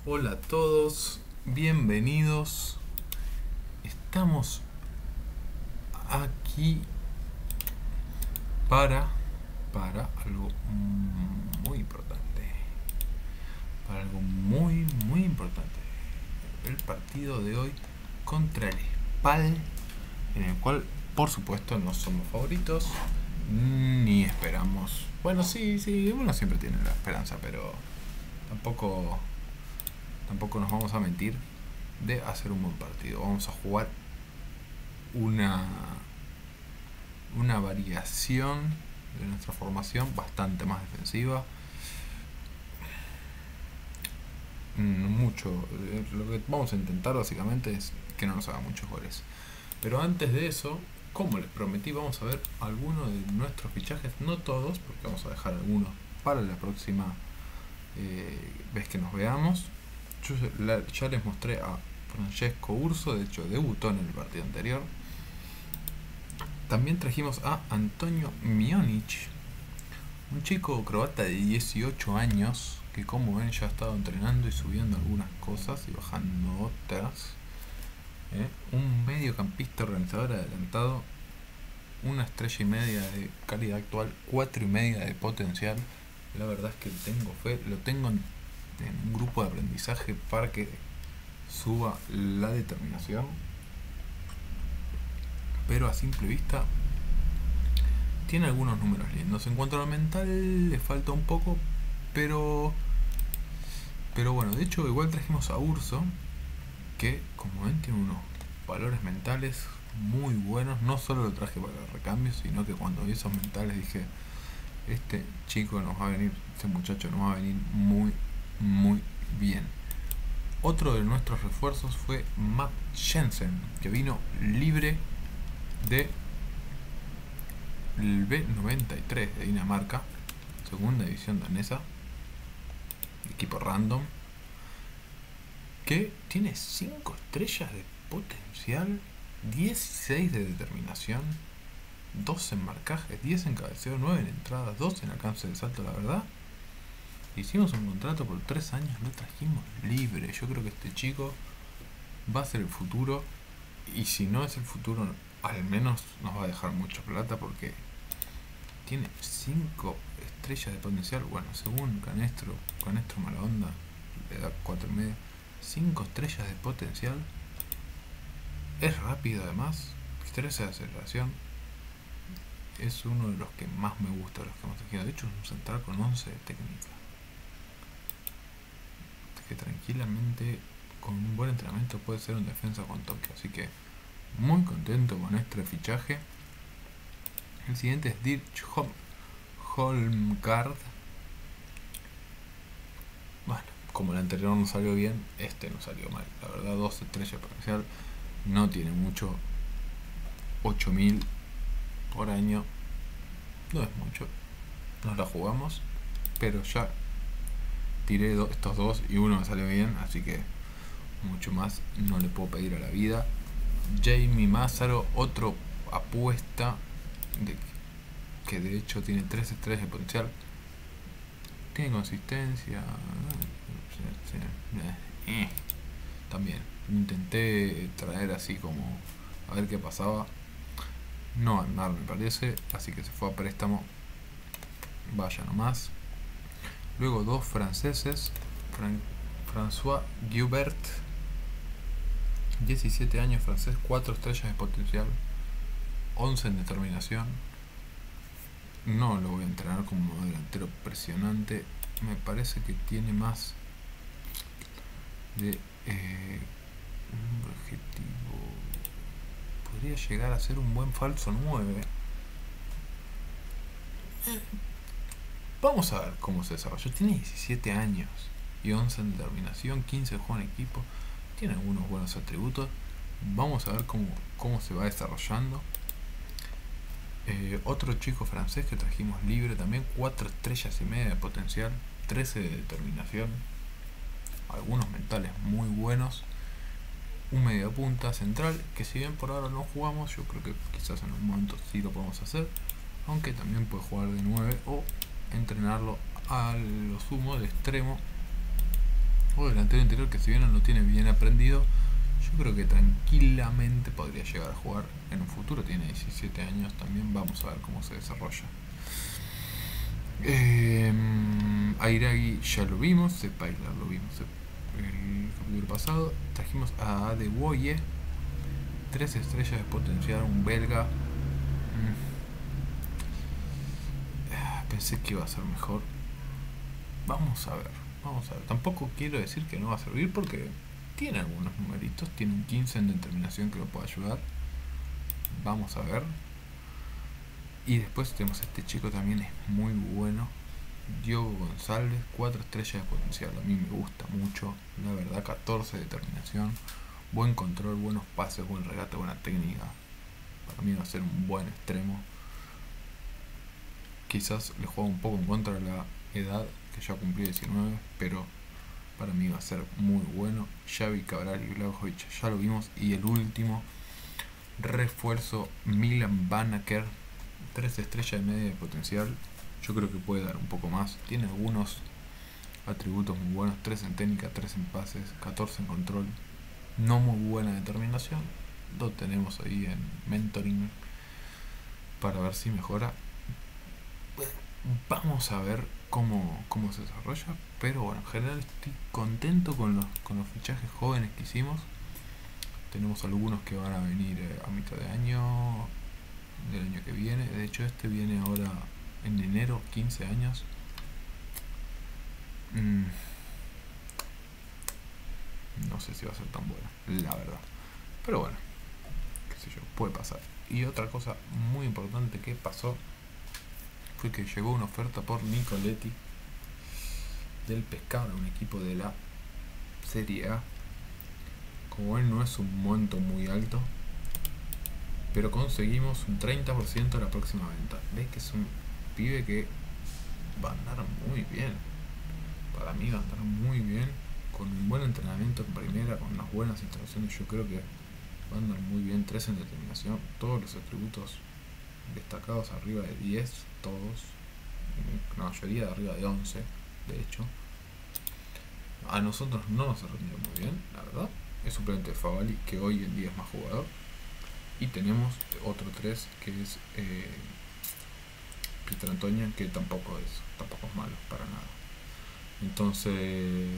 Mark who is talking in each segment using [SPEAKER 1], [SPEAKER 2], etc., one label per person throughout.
[SPEAKER 1] Hola a todos, bienvenidos. Estamos aquí para algo muy importante. Para algo muy importante. El partido de hoy contra el Spal, en el cual, por supuesto, no somos favoritos ni esperamos. Bueno, sí, uno siempre tiene la esperanza, pero tampoco nos vamos a mentir de hacer un buen partido. Vamos a jugar una variación de nuestra formación bastante más defensiva. Lo que vamos a intentar básicamente es que no nos haga muchos goles. Pero antes de eso, como les prometí, vamos a ver algunos de nuestros fichajes, no todos, porque vamos a dejar algunos para la próxima vez que nos veamos. Yo ya les mostré a Francesco Urso, de hecho debutó en el partido anterior. También trajimos a Antonio Mionic, un chico croata de 18 años que, como ven, ya ha estado entrenando y subiendo algunas cosas y bajando otras. Un mediocampista organizador adelantado, una estrella y media de calidad actual, 4,5 de potencial. La verdad es que tengo fe, lo tengo en un grupo de aprendizaje para que suba la determinación, pero a simple vista tiene algunos números lindos. En cuanto a lo mental le falta un poco, pero bueno, de hecho igual trajimos a Urso, que como ven tiene unos valores mentales muy buenos. No solo lo traje para el recambio, sino que cuando vi esos mentales dije, este chico nos va a venir, este muchacho nos va a venir muy bien. Otro de nuestros refuerzos fue Matt Jensen, que vino libre de el B93 de Dinamarca, segunda división danesa, equipo random, que tiene 5 estrellas de potencial, 16 de determinación, 2 en marcaje, 10 en cabeceo, 9 en entradas, 2 en alcance de salto. La verdad, hicimos un contrato por 3 años, lo trajimos libre. Yo creo que este chico va a ser el futuro, y si no es el futuro, al menos nos va a dejar mucha plata, porque tiene 5 estrellas de potencial. Bueno, según Canestro mala onda, le da 4,5. 5 estrellas de potencial. Es rápido además, 13 de aceleración. Es uno de los que más me gusta de los que hemos elegido. De hecho es un central con 11 de técnica, que tranquilamente con un buen entrenamiento puede ser un defensa con toque. Así que muy contento con este fichaje. El siguiente es Dirk Holmgaard. Bueno, como el anterior no salió bien, este no salió mal. La verdad, 2 estrellas potencial, no tiene mucho. 8.000 por año no es mucho. Nos la jugamos, pero ya tiré estos dos y uno me salió bien, así que mucho más no le puedo pedir a la vida. Jamie Mazzaro, otro apuesta que de hecho tiene 3 estrellas de potencial. Tiene consistencia. También intenté traer así como a ver qué pasaba. No andar me parece, así que se fue a préstamo. Vaya nomás. Luego 2 franceses. François Guibert, 17 años, francés, 4 estrellas de potencial, 11 en determinación. No lo voy a entrenar como delantero presionante. Me parece que tiene más de un objetivo. Podría llegar a ser un buen falso 9. Vamos a ver cómo se desarrolla. Tiene 17 años y 11 en determinación, 15 de juego en equipo. Tiene algunos buenos atributos. Vamos a ver cómo se va desarrollando. Otro chico francés que trajimos libre también, 4 estrellas y media de potencial, 13 de determinación, algunos mentales muy buenos. Un media punta central que, si bien por ahora no jugamos, yo creo que quizás en un momento sí lo podemos hacer, aunque también puede jugar de 9 o entrenarlo a lo sumo de extremo juego delantero interior que si bien no lo tiene bien aprendido, yo creo que tranquilamente podría llegar a jugar en un futuro. Tiene 17 años también, vamos a ver cómo se desarrolla. Airagi ya lo vimos, Sepailar lo vimos el capítulo pasado. Trajimos a Adewoye, 3 estrellas de potencial, un belga. Pensé que iba a ser mejor. Vamos a ver, vamos a ver. Tampoco quiero decir que no va a servir porque tiene algunos numeritos, tiene un 15 en determinación que lo puede ayudar. Vamos a ver. Y después tenemos a este chico también, es muy bueno. Diogo González, 4 estrellas de potencial. A mí me gusta mucho, la verdad. 14 de determinación, buen control, buenos pases, buen regate, buena técnica. Para mí va a ser un buen extremo. Quizás le juega un poco en contra de la edad, que ya cumplió 19, pero para mí va a ser muy bueno. Xavi, Cabral y Vlahovic ya lo vimos. Y el último refuerzo, Milan Banneker, 3 estrellas y media de potencial. Yo creo que puede dar un poco más. Tiene algunos atributos muy buenos, 3 en técnica, 3 en pases, 14 en control. No muy buena determinación. Lo tenemos ahí en mentoring para ver si mejora. Vamos a ver cómo se desarrolla. Pero bueno, en general estoy contento con los fichajes jóvenes que hicimos. Tenemos algunos que van a venir a mitad de año, del año que viene. De hecho este viene ahora en enero, 15 años. No sé si va a ser tan buena, la verdad. Pero bueno, qué sé yo, puede pasar. Y otra cosa muy importante que pasó fue que llegó una oferta por Nicoletti del Pescara, un equipo de la Serie A. Como él no es un monto muy alto, pero conseguimos un 30% de la próxima venta. Ves que es un pibe que va a andar muy bien. Para mí va a andar muy bien, con un buen entrenamiento en primera, con unas buenas instalaciones. Yo creo que va a andar muy bien. 3 en determinación, todos los atributos destacados arriba de 10, todos, la mayoría de arriba de 11, de hecho. A nosotros no nos ha rendido muy bien, la verdad. Es suplente de Favali, que hoy en día es más jugador. Y tenemos otro 3 que es Peter Antonio, que tampoco es malo para nada. Entonces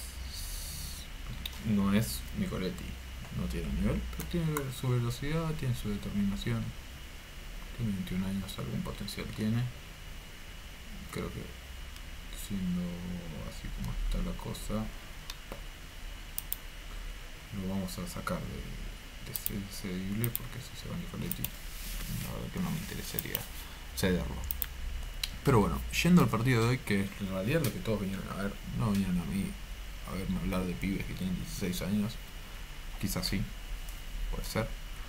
[SPEAKER 1] no es Nicoletti, no tiene nivel, pero tiene su velocidad, tiene su determinación. Tiene 21 años, algún potencial tiene. Creo que siendo así como está la cosa, lo vamos a sacar de cedible, porque si se va Nicoletti, la verdad que no me interesaría cederlo. Pero bueno, yendo al partido de hoy, que en realidad lo que todos vinieron a ver, no vinieron a mí a verme hablar de pibes que tienen 16 años, quizás sí, puede ser.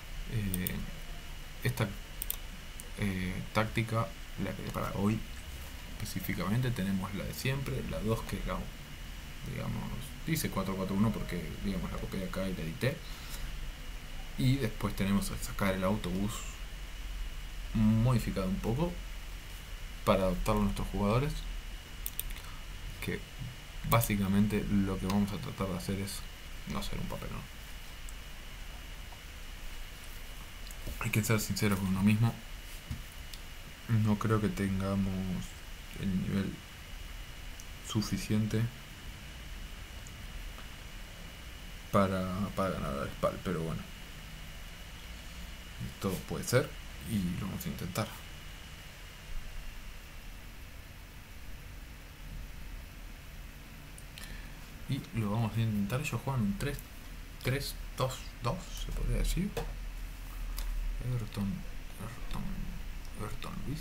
[SPEAKER 1] Esta táctica, la que para hoy específicamente, tenemos la de siempre, la 2 que es la, digamos, dice 4-4-1 porque digamos la copié de acá y la edité. Y después tenemos a sacar el autobús modificado un poco para adaptarlo a nuestros jugadores, que básicamente lo que vamos a tratar de hacer es no hacer un papelón. Hay que ser sincero con uno mismo. No creo que tengamos el nivel suficiente para ganar al SPAL, pero bueno, todo puede ser y lo vamos a intentar. Y lo vamos a intentar. Ellos juegan un 3-3-2-2, se podría decir. Everton Luis,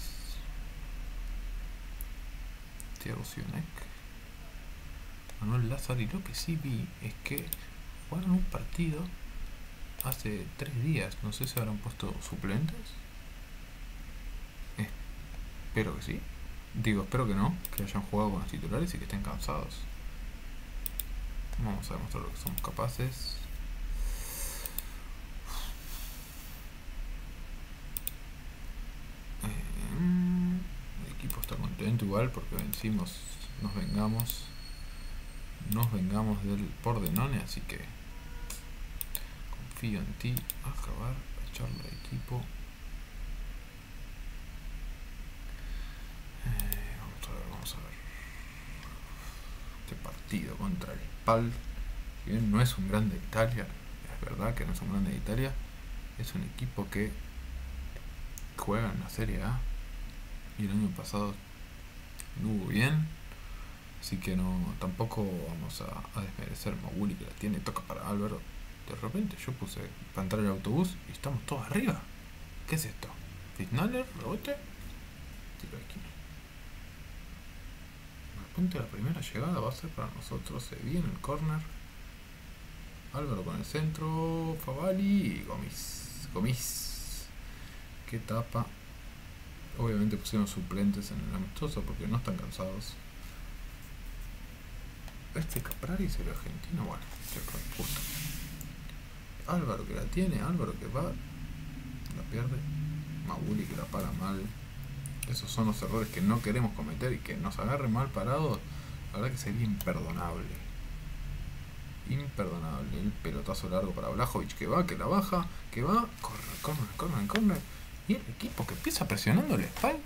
[SPEAKER 1] Thiago Sionek, Manuel Lázaro. Y lo que sí vi es que jugaron un partido hace 3 días. No sé si habrán puesto suplentes. Espero que sí. Digo, espero que no, que hayan jugado con los titulares y que estén cansados. Vamos a demostrar lo que somos capaces. El equipo está contento igual porque vencimos, nos vengamos nos vengamos del Pordenone, así que confío en ti. Acabar, echarlo de equipo. Vamos a ver. Este partido contra el Spal, si bien no es un grande de Italia, es verdad que no es un grande de Italia, es un equipo que juega en la Serie A y el año pasado no hubo bien, así que no, tampoco vamos a desmerecer Moguli, que la tiene, toca para Álvaro. De repente yo puse para entrar al autobús y estamos todos arriba. ¿Qué es esto? Fitnaller, rebote, tiro de esquina. De repente la primera llegada va a ser para nosotros. Se viene el corner. Álvaro con el centro, Favali y Gomis. Que tapa. Obviamente pusieron suplentes en el amistoso porque no están cansados. Este Caprari es el argentino, bueno, justo. Álvaro que la tiene, Álvaro que va, la pierde. Moguli que la para mal. Esos son los errores que no queremos cometer, y que nos agarre mal parados, la verdad que sería imperdonable. Imperdonable. El pelotazo largo para Vlahovic, que va, que la baja, que va, corner. Y el equipo que empieza presionando el espalda,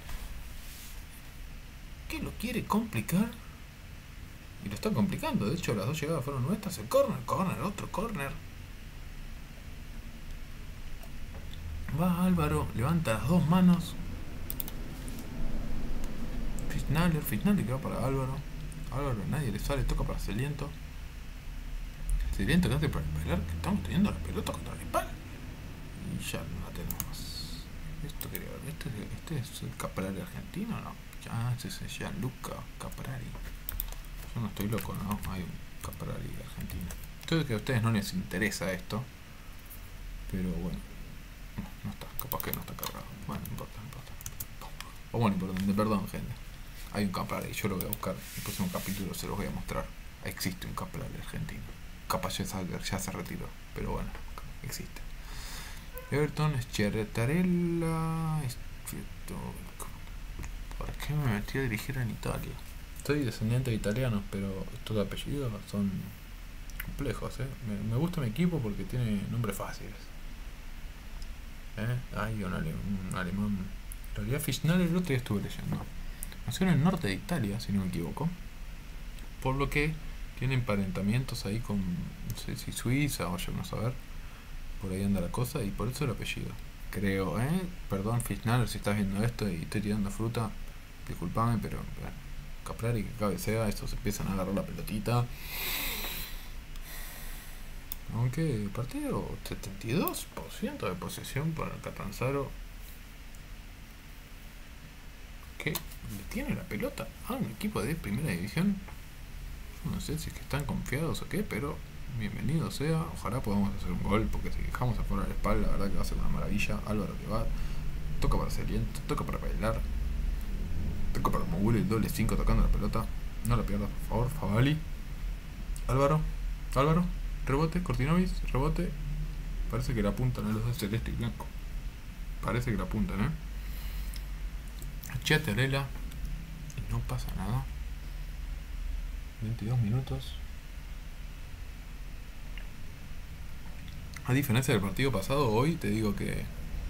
[SPEAKER 1] que lo quiere complicar. Y lo está complicando. De hecho, las dos llegadas fueron nuestras. El corner, otro corner. Va Álvaro, levanta las dos manos. Fitnaller que va para Álvaro. Álvaro nadie le sale, toca para Celiento. Celiento que hace para bailar, que estamos teniendo la pelota contra el espalda. Y ya no la tenemos más. Esto quería ver. ¿Este es el Caprari argentino o no? Ya, este es Gianluca Caprari. Yo no estoy loco, ¿no? Hay un Caprari argentino. Creo que a ustedes no les interesa esto. Pero bueno. No está, capaz que no está cargado. Bueno, no importa. O bueno, importante, perdón, gente. Hay un Caprari, yo lo voy a buscar. En el próximo capítulo se los voy a mostrar. Existe un Caprari argentino. Capaz ya se retiró, pero bueno, existe. Everton, Schiarettarella. ¿Por qué me metí a dirigir en Italia? Soy descendiente de italianos, pero estos apellidos son complejos, ¿eh? Me gusta mi equipo porque tiene nombres fáciles. Hay un alemán. En realidad Fischnaller el otro día estuve leyendo. Nació en el norte de Italia, si no me equivoco. Por lo que tiene emparentamientos ahí con, no sé si Suiza o yo no saber. Por ahí anda la cosa y por eso el apellido. Creo, Perdón, Fischnaller, si estás viendo esto y estoy tirando fruta. Disculpame, pero bueno, Caprari que cabecea, estos empiezan a agarrar la pelotita. Aunque el partido 72% de posesión para el Catanzaro, que le tiene la pelota a un equipo de primera división. No sé si es que están confiados o qué, pero bienvenido sea. Ojalá podamos hacer un gol, porque si dejamos afuera la espalda, la verdad que va a ser una maravilla. Álvaro que va, toca para Celiento, toca para bailar, toca para Moguli, el doble 5 tocando la pelota. No la pierdas, por favor. Favali, Álvaro, rebote, Cortinovis, rebote. Parece que la apuntan a los dos, celeste y blanco. Parece que la apuntan, Schiarettarella. Y no pasa nada. 22 minutos. A diferencia del partido pasado, hoy te digo que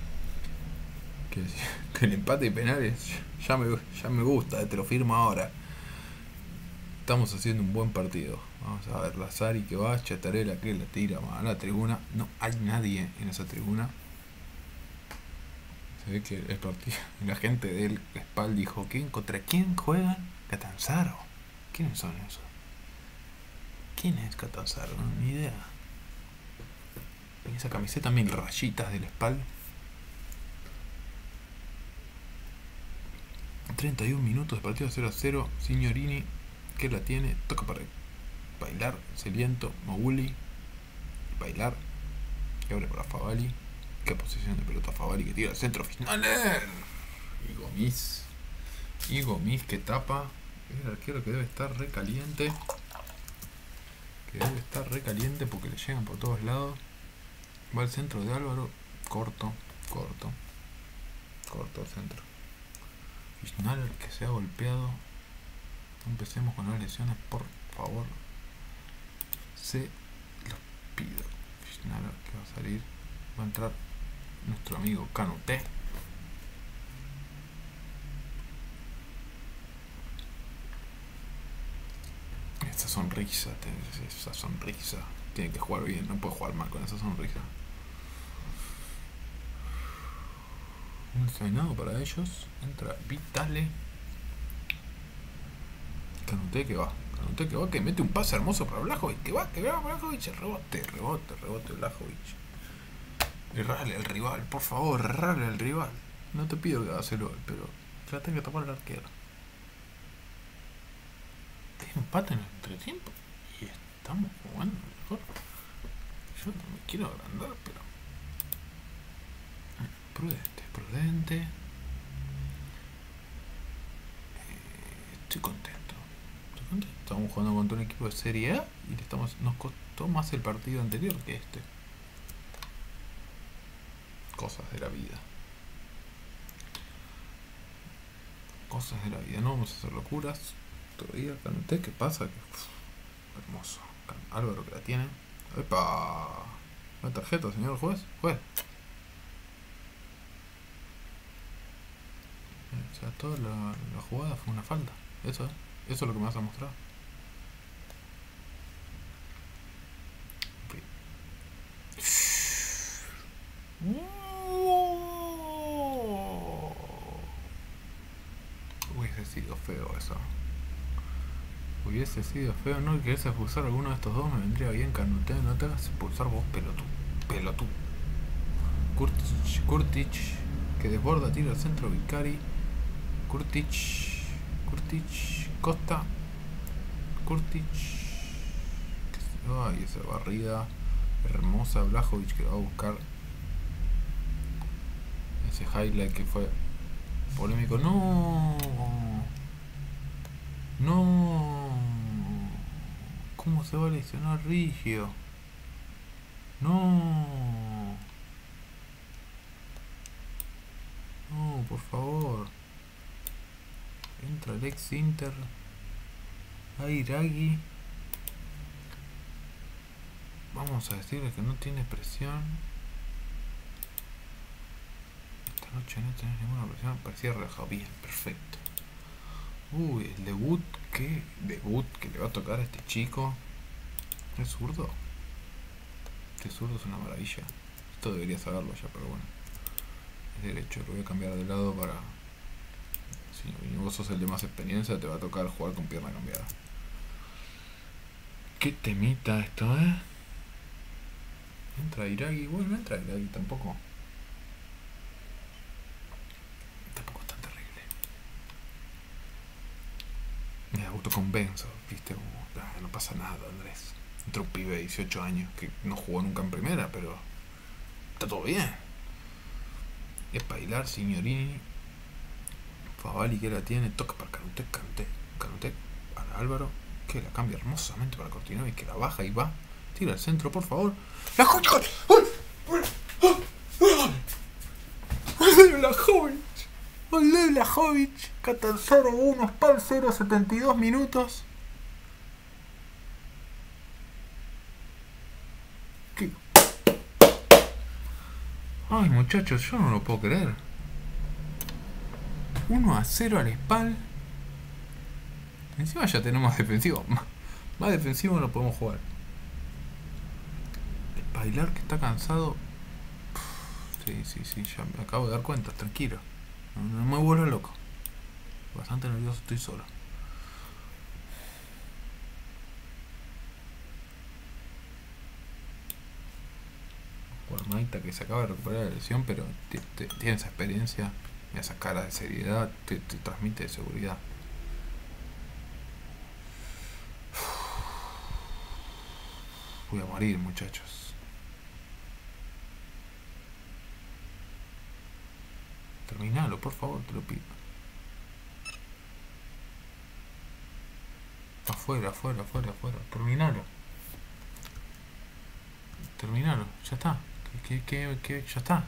[SPEAKER 1] el empate de penales ya me gusta, te lo firmo ahora. Estamos haciendo un buen partido. Vamos a ver, Lazari que va, Schiarettarella que la tira a la tribuna. No hay nadie en esa tribuna. Se ve que el partido, la gente del Spal dijo, ¿contra quién juegan? Catanzaro. ¿Quiénes son esos? ¿Quién es Catanzaro? No, ni idea. Y esa camiseta, 1000 rayitas del Spal. 31 minutos de partido 0-0. Signorini que la tiene, toca para bailar, Celiento, Moguli, bailar, que abre para Favali. Qué posición de pelota Favali que tira al centro final. Y Gomis que tapa. El arquero que debe estar recaliente. Porque le llegan por todos lados. Va al centro de Álvaro. Corto el centro. Fischnaller que se ha golpeado. No empecemos con las lesiones, por favor. Se los pido. Nada, que va a salir. Va a entrar nuestro amigo Canute. Esa sonrisa, tiene que jugar bien, no puede jugar mal con esa sonrisa. Un designado para ellos. Entra Vitale. Canute que va, que mete un pase hermoso para Blajovic, que va Blajovic, rebote Blajovic. Errale al rival, por favor, errale al rival. No te pido que hagas el gol, pero trata de tapar al arquero. Empate en el entretiempo y estamos jugando mejor. Yo no me quiero agrandar, pero prudente. Estoy contento. Estamos jugando contra un equipo de Serie A y nos costó más el partido anterior que este. Cosas de la vida. No vamos a hacer locuras. Todavía Canute, ¿qué pasa? Hermoso. Álvaro que la tiene. ¡Epa! ¿La tarjeta, señor juez? O sea, toda la jugada fue una falta. Eso es lo que me vas a mostrar. Hubiese sido feo eso. No querés expulsar a alguno de estos dos, me vendría bien. Canute, no te hagas expulsar vos, pelotudo. Kurtic, que desborda, tira al centro, Vicari. Kurtic, Costa. Kurtic. Ay, esa barrida hermosa. Blajovic que va a buscar ese highlight que fue polémico. No. ¿Cómo se va a lesionar Rigio? No, por favor. Entra el ex Inter. Iragui. Vamos a decirle que no tiene presión. Esta noche no tenés ninguna presión. Parecía relajado. Bien, perfecto. Uy, el debut que le va a tocar a este chico. ¿Es zurdo? Este zurdo es una maravilla. Esto debería saberlo ya, pero bueno. Es derecho, lo voy a cambiar de lado para... Si vos sos el de más experiencia, te va a tocar jugar con pierna cambiada. Qué temita esto, Entra Iragui. Bueno, no entra Iragui tampoco. Tampoco es tan terrible. Me autoconvenzo, viste, como, no pasa nada, Andrés. Entró un pibe de 18 años que no jugó nunca en primera, pero está todo bien. Es bailar, Signorini. Favali que la tiene, toca para Canute para Álvaro, que la cambia hermosamente para Cortinovi, que la baja y va, tira al centro, por favor. ¡La Blajovic! Blajovic, 0-1, Spal 0, 72 minutos. ¿Qué? Ay, muchachos, yo no lo puedo creer. 1-0 al Spal. Encima ya tenemos defensivo. Más defensivo no podemos jugar. El bailar que está cansado. Sí, ya me acabo de dar cuenta, tranquilo. No me vuelvo loco. Bastante nervioso estoy solo. Maita que se acaba de recuperar la lesión, pero tiene esa experiencia, esa cara de seriedad, te transmite de seguridad. Voy a morir, muchachos. Terminalo, por favor, te lo pido. Afuera. Terminalo, ya está. Ya está.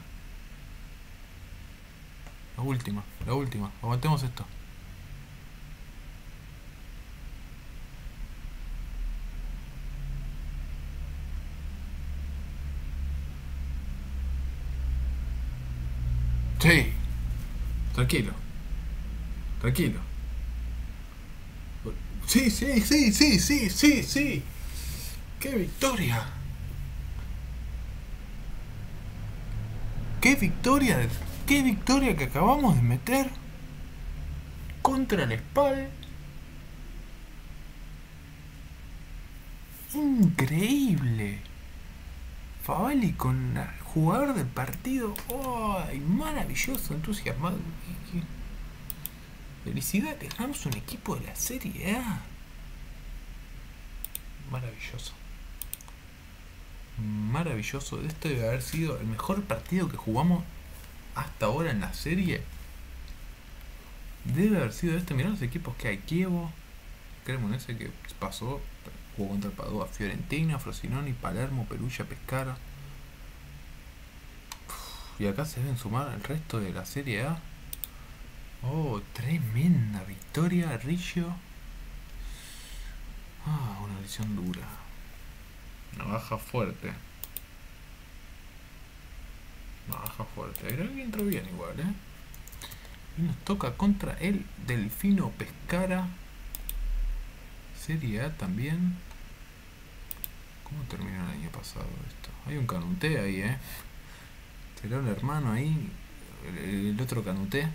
[SPEAKER 1] La última. Aguantemos esto. Sí. Tranquilo. Tranquilo. Sí, sí, sí, sí, sí, sí, sí. ¡Qué victoria! ¡Qué victoria! ¡Qué victoria que acabamos de meter! Contra el Spal. Increíble. Favali con el jugador del partido. ¡Ay! Maravilloso, entusiasmado. Felicidades, ganamos un equipo de la Serie A. Maravilloso. Maravilloso. Esto debe haber sido el mejor partido que jugamos hasta ahora en la serie. Debe haber sido este. Mirá los equipos que hay. Chievo, Cremonese que pasó. Jugó contra el Padua, Fiorentina, Frosinone, Palermo, Perugia, Pescara. Y acá se deben sumar el resto de la Serie A. Oh, tremenda victoria, Riggio. Ah, una lesión dura. Una baja fuerte. Una baja fuerte. Creo que entró bien igual, Y nos toca contra el Delfino Pescara. Serie A también. ¿Cómo terminó el año pasado esto? Hay un Canuté ahí, ¿Será un hermano ahí? El otro Canuté.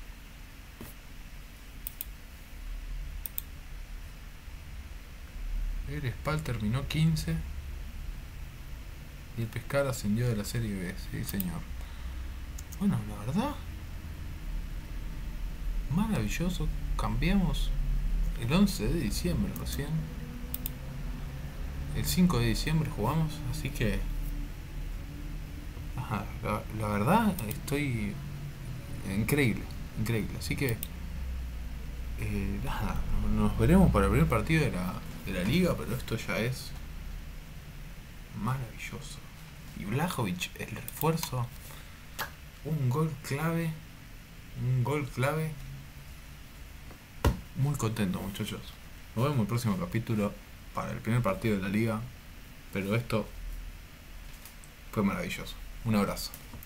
[SPEAKER 1] El Spal terminó 15. Y el Pescara ascendió de la Serie B. Sí, señor. Bueno, la verdad, maravilloso. Cambiamos el 11 de diciembre recién. El 5 de diciembre jugamos, así que... Ajá, la verdad estoy... Increíble, increíble. Así que... nada, nos veremos para el primer partido de la liga, pero esto ya es maravilloso. Y Blajovic, el refuerzo, un gol clave, muy contento, muchachos. Nos vemos en el próximo capítulo para el primer partido de la liga, pero esto fue maravilloso. Un abrazo.